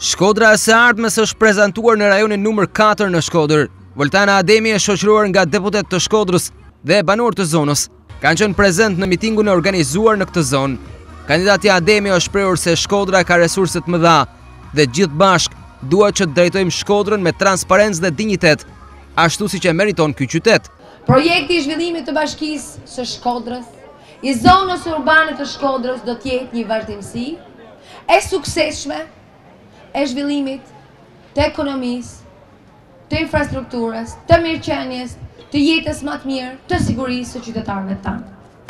Shkodra e së ardhmes është prezantuar në rajonin numër 4 në Shkodër. Voltana Ademi e shoqëruar nga deputet të Shkodrës dhe banorë të zonës kanë qenë prezent në mitingun e organizuar në këtë zonë. Kandidati Ademi është shprehur se Shkodra ka resurse të mëdha dhe gjithë bashk duhet që të drejtojmë Shkodrën me transparencë dhe dinjitet, ashtu siç e meriton ky qytet. Projekti i zhvillimit të bashkisë së Shkodrës, i zonës urbane të Shkodrës do të jetë një vazhdimsi e suksesshme e zhvillimit të ekonomisë, të infrastrukturës, të mirëqenies, të jetës më të mirë, të sigurisë së qytetarëve tanë.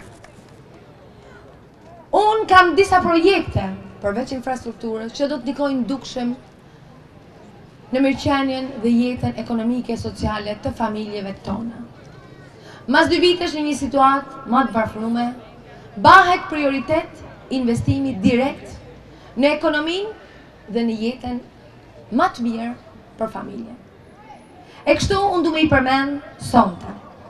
Unë kam disa projekte përveç infrastrukturës që do të ndikojnë dukshëm në mirëqenien dhe jetën ekonomike e sociale të familjeve tona. Mas 2 vitesh në një situatë më të varfëruar, bëhet prioritet investimi direkt në ekonominë dhe në jetën më të mirë për familje. E kështu unë du me i përmend sonte.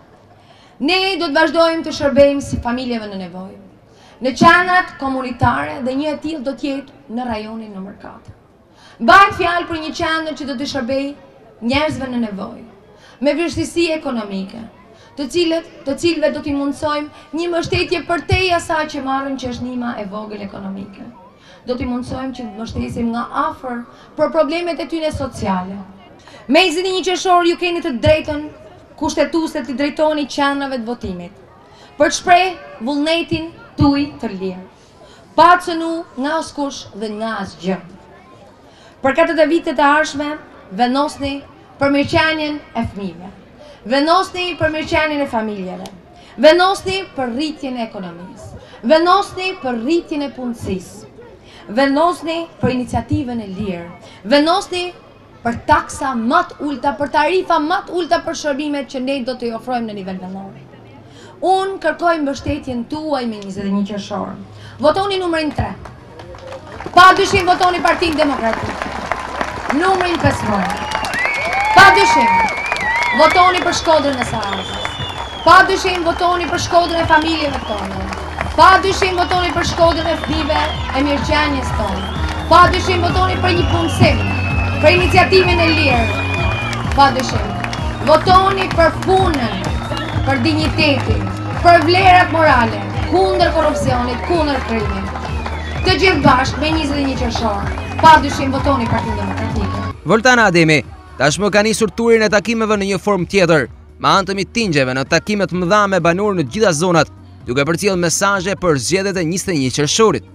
Ne do të vazhdojmë të shërbejmë si familjeve në nevojë, në qendrat komunitare dhe një e tillë do të jetë në rajonin numër 4. Bëhet fjalë për një qendër që do të shërbejë njerëzve në nevojë, me vështirësi ekonomike, të cilëve do t'i mundsojmë një mbështetje përtej asaj që marrin që është ndihma e vogël ekonomike. Do t'i mundsojmë që të mbështesim nga afër për problemet e tyre sociale. Me 21 qershor ju keni të drejtën kushtetuese të drejtoni qendrave të votimit, për të shprehë vullnetin tuaj të lirë, pa cënu nga askush dhe nga asgjë. Për katër vitet e ardhshme, vendosni për mirëqenien e fëmijëve, vendosni për mirëqenien e familjeve, vendosni për rritjen e ekonomisë, vendosni për rritjen e punësisë, vendosni për iniciativën e lirë, vendosni për taksa më të ulta, për tarifa më të ulta për shërbimet që ne do t'i ofrojmë në nivel vendor. Unë kërkoj mbështetjen tuaj me 21 qershor. Votoni numrin 3. Padyshim votoni Partinë Demokratike. Numrin 5. Padyshim votoni për Shkodrën e Saranës. Padyshim votoni për Shkodrën e familjeve tonë. Padyshim votoni për Shkodrën e fëmijëve e mirëqenies tonë. Padyshim votoni për një punësim, për iniciativën e lirë. Padyshim votoni për punën, për dinjitetin, për vlerat morale, kundër korrupsionit, kundër krimit. Të gjithë bashkë me 21 qershor, padyshim votoni Partinë Demokratike. Voltana Ademi tashmë ka nisur turin e takimeve në një formë tjetër, me anë të mitingjeve në takimet mëdha me banorë në gjitha zonat, duke përcjellë mesazhe për zgjedhjet e 21 qershorit.